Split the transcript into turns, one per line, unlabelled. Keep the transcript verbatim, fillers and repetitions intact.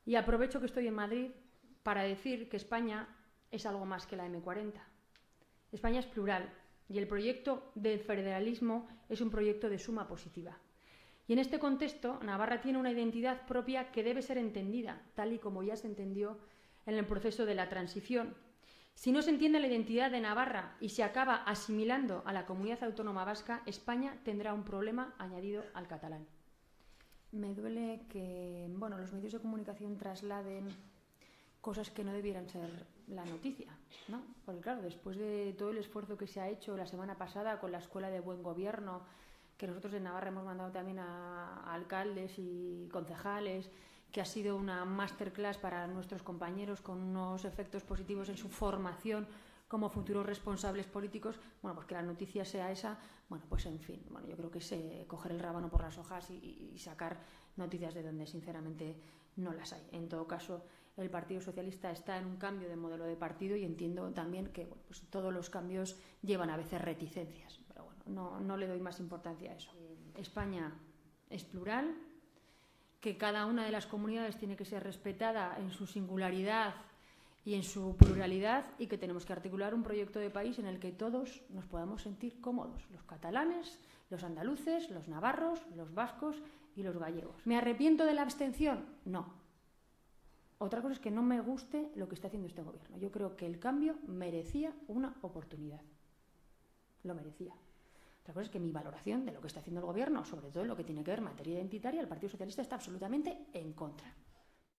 Y aprovecho que estoy en Madrid para decir que España es algo más que la eme cuarenta. España es plural y el proyecto del federalismo es un proyecto de suma positiva. Y en este contexto, Navarra tiene una identidad propia que debe ser entendida, tal y como ya se entendió en el proceso de la transición. Si no se entiende la identidad de Navarra y se acaba asimilando a la comunidad autónoma vasca, España tendrá un problema añadido al catalán. Me duele que bueno, los medios de comunicación trasladen cosas que no debieran ser la noticia, ¿no? Porque claro, después de todo el esfuerzo que se ha hecho la semana pasada con la Escuela de Buen Gobierno, que nosotros en Navarra hemos mandado también a, a alcaldes y concejales, que ha sido una masterclass para nuestros compañeros con unos efectos positivos en su formación como futuros responsables políticos, bueno, pues que la noticia sea esa, bueno, pues en fin, bueno, yo creo que es eh, coger el rábano por las hojas y, y sacar noticias de donde sinceramente no las hay. En todo caso, el Partido Socialista está en un cambio de modelo de partido y entiendo también que bueno, pues todos los cambios llevan a veces reticencias, pero bueno, no, no le doy más importancia a eso. España es plural, que cada una de las comunidades tiene que ser respetada en su singularidad y en su pluralidad y que tenemos que articular un proyecto de país en el que todos nos podamos sentir cómodos, los catalanes, los andaluces, los navarros, los vascos y los gallegos. ¿Me arrepiento de la abstención? No. Otra cosa es que no me guste lo que está haciendo este gobierno. Yo creo que el cambio merecía una oportunidad. Lo merecía. Otra cosa es que mi valoración de lo que está haciendo el gobierno, sobre todo en lo que tiene que ver en materia identitaria, el Partido Socialista está absolutamente en contra.